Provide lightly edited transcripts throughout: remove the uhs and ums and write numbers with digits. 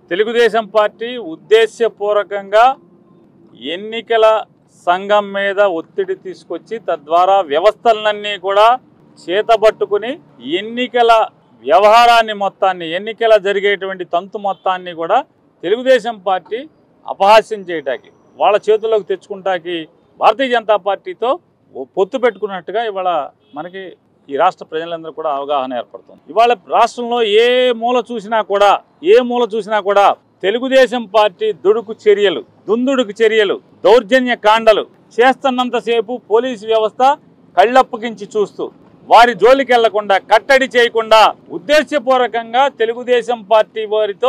Telugu Desam party ఉద్దేశపూర్వకంగా ఎన్నికల సంఘం మీద ఒత్తిడి తీసుకొచ్చి తద్వారా వ్యవస్థలన్నీ కూడా చేతబట్టుకుని ఎన్నికల వ్యవహారాన్ని మొత్తాన్ని ఎన్నికల జరిగేటువంటి తంతు మొత్తాన్ని కూడా తెలుగుదేశం పార్టీ అపహాస్యం చేయటానికి వాళ్ళ చేతుల్లోకి తెచ్చుకుంటాకి భారతీయ జనతా పార్టీతో పొత్తు పెట్టుకున్నట్టుగా ఇవాళ మనకి ఈ రాష్ట్ర ప్రజలందరూ కూడా అవగాహన ఏర్పడుతుంది. ఇవాళ రాష్ట్రంలో ఏ మూల చూసినా కూడా తెలుగుదేశం పార్టీ దుందుడుకు చర్యలు దౌర్జన్య కాండలు చేస్తున్నంతసేపు పోలీసు వ్యవస్థ కళ్ళప్పగించి చూస్తూ వారి జోలికి వెళ్లకుండా కట్టడి చేయకుండా ఉద్దేశపూర్వకంగా తెలుగుదేశం పార్టీ వారితో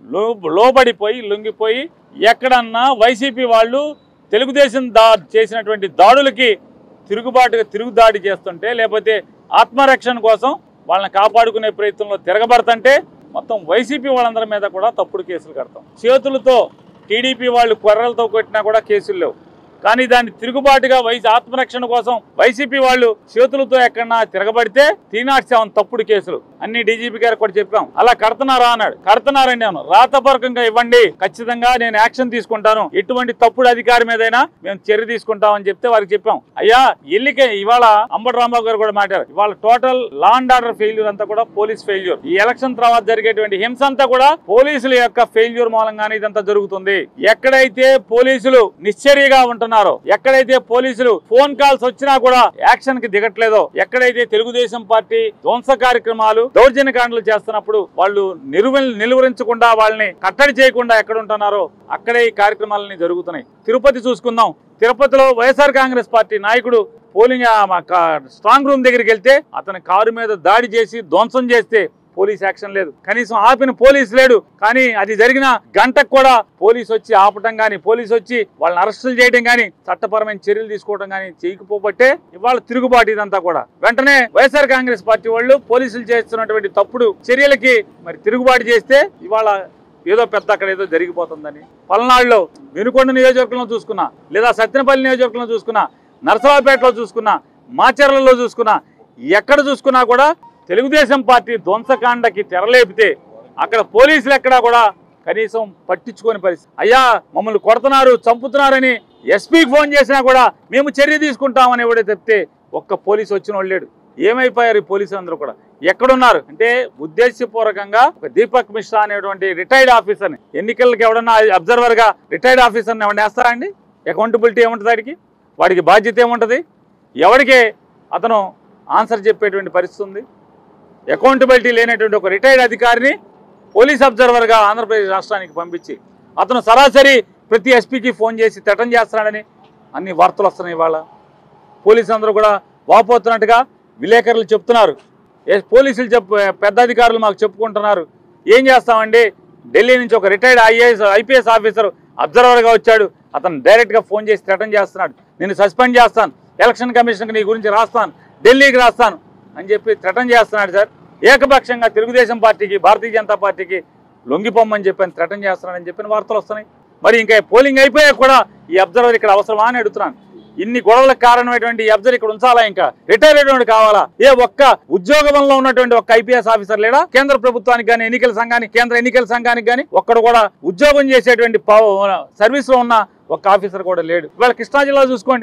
లోబడిపోయి లొంగిపోయి ఎక్కడన్నా వైసీపీ వాళ్ళు తెలుగుదేశం చేసినటువంటి దాడులకి తిరుగుదాడి చేస్తుంటే లేకపోతే ఆత్మరక్షణ కోసం వాళ్ళని కాపాడుకునే ప్రయత్నంలో తిరగబడుతుంటే మొత్తం వైసీపీ వాళ్ళందరి మీద కూడా తప్పుడు కేసులు కడతాం. చేతులతో టీడీపీ వాళ్ళు కొర్రలతో కొట్టినా కూడా కేసులు లేవు. కానీ దాన్ని తిరుగుబాటుగా ఆత్మరక్షణ కోసం వైసీపీ వాళ్ళు చేతులతో ఎక్కడన్నా తిరగబడితే 307 తప్పుడు కేసులు అన్ని డీజీపీ గారికి కూడా చెప్పాం. అలా కడుతున్నారా అన్నాడు. కడుతున్నారని నేను రాతపూర్వకంగా ఇవ్వండి, ఖచ్చితంగా నేను యాక్షన్ తీసుకుంటాను, ఎటువంటి తప్పుడు అధికారి మీదైనా మేము చర్య తీసుకుంటామని చెప్తే వారికి చెప్పాం. అయ్యా ఇవాళ అంబటి రాంబాబు గారు కూడా మాట్లాడారు. ఇవాళ total law and order failure అంతా కూడా పోలీస్ ఫెయిల్యూర్. ఈ ఎలక్షన్ తర్వాత జరిగేటువంటి హింస అంతా కూడా పోలీసుల యొక్క ఫెయిల్యూర్ మూలంగానే ఇదంతా జరుగుతుంది. ఎక్కడైతే పోలీసులు నిశ్చర్యగా ఉంటున్నారు, ఎక్కడైతే పోలీసులు ఫోన్ కాల్స్ వచ్చినా కూడా యాక్షన్ కి దిగట్లేదో, ఎక్కడైతే తెలుగుదేశం పార్టీ ధ్వంస కార్యక్రమాలు దౌర్జన్యకాండలు చేస్తున్నప్పుడు వాళ్ళు నిలువరించకుండా వాళ్ళని కట్టడి చేయకుండా ఎక్కడ ఉంటున్నారో అక్కడే ఈ కార్యక్రమాలన్నీ జరుగుతున్నాయి. తిరుపతి చూసుకుందాం. తిరుపతిలో వైఎస్ఆర్ కాంగ్రెస్ పార్టీ నాయకుడు పోలింగ్ స్ట్రాంగ్ రూమ్ దగ్గరికి వెళ్తే అతని కారు మీద దాడి చేసి ధ్వంసం చేస్తే పోలీస్ యాక్షన్ లేదు. కనీసం ఆపిన పోలీసు లేడు. కానీ అది జరిగిన గంటకు కూడా పోలీసు వచ్చి ఆపటం గానీ, పోలీసు వచ్చి వాళ్ళని అరెస్టులు చేయడం గానీ, చట్టపరమైన చర్యలు తీసుకోవడం గానీ చేయకపోబట్టే ఇవాళ తిరుగుబాటు ఇదంతా కూడా. వెంటనే వైఎస్ఆర్ కాంగ్రెస్ పార్టీ వాళ్ళు పోలీసులు చేస్తున్నటువంటి తప్పుడు చర్యలకి మరి తిరుగుబాటు చేస్తే ఇవాళ ఏదో పెద్ద అక్కడ ఏదో జరిగిపోతుందని. పల్నాడులో వినుకొండ నియోజకవర్గంలో చూసుకున్నా, లేదా సత్తెనపల్లి నియోజకవర్గంలో చూసుకున్నా, నరసరావుపేటలో చూసుకున్నా, మాచర్లలో చూసుకున్నా, ఎక్కడ చూసుకున్నా కూడా తెలుగుదేశం పార్టీ ధ్వంసకాండకి తెరలేపితే అక్కడ పోలీసులు ఎక్కడా కూడా కనీసం పట్టించుకోని పరిస్థితి. అయ్యా మమ్మల్ని కొడుతున్నారు, చంపుతున్నారని ఎస్పీకి ఫోన్ చేసినా కూడా మేము చర్య తీసుకుంటామని ఎవడే చెప్తే ఒక్క పోలీసు వచ్చిన వాళ్ళు లేడు. ఏమైపోయారు ఈ పోలీసులు అందరూ కూడా? ఎక్కడున్నారు అంటే ఉద్దేశపూర్వకంగా ఒక దీపక్ మిశ్రా అనేటువంటి రిటైర్డ్ ఆఫీసర్ని, ఎన్నికలకి ఎవడన్నా అబ్జర్వర్ గా రిటైర్డ్ ఆఫీసర్ని ఎవరైనా వేస్తారా అండి? అకౌంటబిలిటీ ఏముంటుంది? వాడికి బాధ్యత ఏముంటుంది? ఎవరికి అతను ఆన్సర్ చెప్పేటువంటి పరిస్థితి ఉంది? అకౌంటబిలిటీ లేనటువంటి ఒక రిటైర్డ్ అధికారిని పోలీస్ అబ్జర్వర్గా ఆంధ్రప్రదేశ్ రాష్ట్రానికి పంపించి అతను సరాసరి ప్రతి ఎస్పీకి ఫోన్ చేసి థ్రెటన్ చేస్తున్నాడని అన్ని వార్తలు వస్తున్నాయి. ఇవాళ పోలీసు అందరూ కూడా వాపోతున్నట్టుగా విలేకరులు చెప్తున్నారు. పోలీసులు పెద్ద అధికారులు మాకు చెప్పుకుంటున్నారు. ఏం చేస్తామండి, ఢిల్లీ నుంచి ఒక రిటైర్డ్ ఐపీఎస్ ఆఫీసర్ అబ్జర్వర్గా వచ్చాడు, అతను డైరెక్ట్గా ఫోన్ చేసి థ్రెటన్ చేస్తున్నాడు, నేను సస్పెండ్ చేస్తాను, ఎలక్షన్ కమిషన్కి నీ గురించి రాస్తాను, ఢిల్లీకి రాస్తాను అని చెప్పి థ్రెటన్ చేస్తున్నాడు సార్. ఏకపక్షంగా తెలుగుదేశం పార్టీకి భారతీయ జనతా పార్టీకి లొంగిపోమ్మని చెప్పని థ్రెటన్ చేస్తున్నాడని చెప్పిన వార్తలు వస్తున్నాయి. మరి ఇంకా పోలింగ్ అయిపోయాక కూడా ఈ అబ్జర్వర్ ఇక్కడ అవసరమా అని అడుగుతున్నాను. ఇన్ని గొడవలకు కారణమైనటువంటి ఈ అబ్జర్వర్ ఇక్కడ ఉంచాలా? ఇంకా రిటైర్ అయినటువంటి కావాలా? ఒక్క ఉద్యోగంలో ఉన్నటువంటి ఒక్క ఐపీఎస్ ఆఫీసర్ లేడా? కేంద్ర ప్రభుత్వానికి కానీ కేంద్ర ఎన్నికల సంఘానికి కానీ ఒక్కడు కూడా ఉద్యోగం చేసేటువంటి సర్వీస్ లో ఉన్న ఒక్క ఆఫీసర్ కూడా లేడు. ఇవాళ కృష్ణా జిల్లా చూసుకోండి,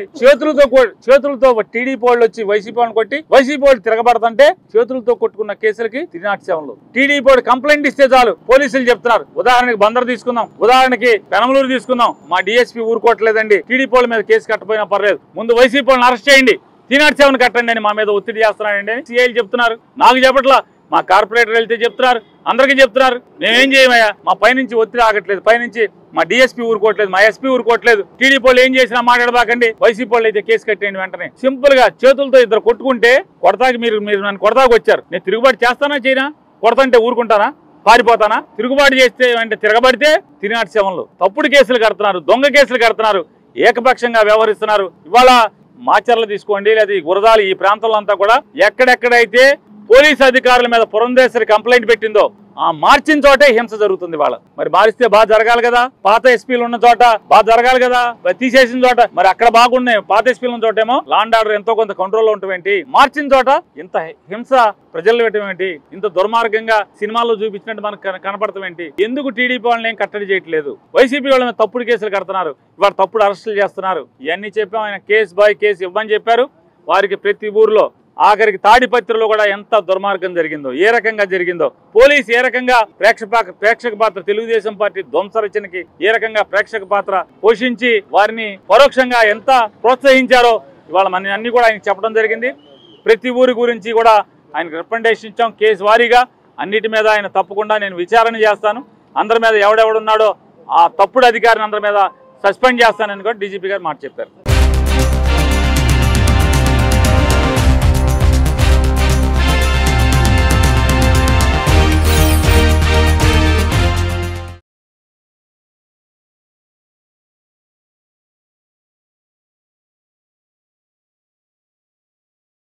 చేతులతో టీడీపీ వాళ్ళు వచ్చి వైసీపీ వాళ్ళని కొట్టి వైసీపీ వాళ్ళు తిరగబడతంటే చేతులతో కొట్టుకున్న కేసులకి 307లో టీడీపీ వాళ్ళు కంప్లైంట్ ఇస్తే చాలు పోలీసులు చెప్తున్నారు. ఉదాహరణకి బందర్ తీసుకుందాం, ఉదాహరణకి పెనమలూరు తీసుకుందాం. మా డిఎస్పీ ఊరుకోవట్లేదండి, టీడీపీ వాళ్ళ మీద కేసు కట్టపోయినా పర్లేదు, ముందు వైసీపీ వాళ్ళని అరెస్ట్ చేయండి, 307 కట్టండి అని మా మీద ఒత్తిడి చేస్తున్నారండి అని సిఐలు చెప్తున్నారు. నాకు చెప్పట్లా, మా కార్పొరేటర్ వెళ్తే చెప్తున్నారు, అందరికీ చెప్తున్నారు. మేమేం చేయమయ్యా, మా పైనుంచి ఒత్తిడి ఆగట్లేదు, పైనుంచి మా డిఎస్పీ ఊరుకోవట్లేదు, మా ఎస్పీ ఊరుకోవట్లేదు, టీడీపీ వాళ్ళు ఏం చేసినా మాట్లాడబాకండి, వైసీపీ వాళ్ళు అయితే కేసు కట్టేయండి. వెంటనే సింపుల్ గా చేతులతో ఇద్దరు కొట్టుకుంటే కొడతాకి మీరు నన్ను కొడతాకు వచ్చారు, నేను తిరుగుబాటు చేస్తానా చేయనా? కొడతంటే ఊరుకుంటానా? పారిపోతానా? తిరుగుబాటు చేస్తే అంటే తిరగబడితే 307లో తప్పుడు కేసులు కడుతున్నారు, దొంగ కేసులు కడుతున్నారు, ఏకపక్షంగా వ్యవహరిస్తున్నారు. ఇవాళ మాచర్ల తీసుకోండి, లేదా గురజాల ఈ ప్రాంతంలో అంతా కూడా ఎక్కడెక్కడైతే పోలీసు అధికారుల మీద పురంధేశ్వరి కంప్లైంట్ పెట్టిందో మార్చిన చోటే హింస జరుగుతుంది వాళ్ళ. మరి మారిస్తే బాగా జరగాలి కదా, పాత ఎస్పీలు ఉన్న చోట బాగా జరగాలి కదా, తీసేసిన చోట మరి అక్కడ బాగున్నాయి, పాత ఎస్పీలు ఉన్న చోటేమో లాండ్ ఆర్డర్ ఎంతో కొంత కంట్రోల్లో ఉంటుంది, మార్చిన చోట ఇంత హింస ప్రజలు పెట్టడం ఏంటి, ఇంత దుర్మార్గంగా సినిమాల్లో చూపించినట్టు మనకు కనపడతాం ఏంటి? ఎందుకు టీడీపీ వాళ్ళని ఏం కట్టడి చేయట్లేదు? వైసీపీ వాళ్ళ మీద తప్పుడు కేసులు కడుతున్నారు, ఇవాళ తప్పుడు అరెస్టులు చేస్తున్నారు. ఇవన్నీ చెప్పాం. ఆయన కేసు బాయ్ కేసు ఇవ్వని చెప్పారు. వారికి ప్రతి ఊర్లో ఆఖరికి తాడిపత్రిలో కూడా ఎంత దుర్మార్గం జరిగిందో, ఏ రకంగా జరిగిందో, పోలీసు ఏ రకంగా ప్రేక్షక పాత్ర, తెలుగుదేశం పార్టీ ధ్వంసరచనకి ఏ రకంగా ప్రేక్షక పాత్ర పోషించి వారిని పరోక్షంగా ఎంత ప్రోత్సహించారో ఇవాళ మన అన్ని కూడా ఆయన చెప్పడం జరిగింది. ప్రతి ఊరి గురించి కూడా ఆయనకు రికమెండేషన్ ఇచ్చాం. కేసు వారీగా అన్నిటి మీద ఆయన తప్పకుండా నేను విచారణ చేస్తాను, అందరి మీద ఎవడెవడున్నాడో ఆ తప్పుడు అధికారిని అందరి మీద సస్పెండ్ చేస్తానని కూడా డీజీపీ గారు మాట చెప్పారు.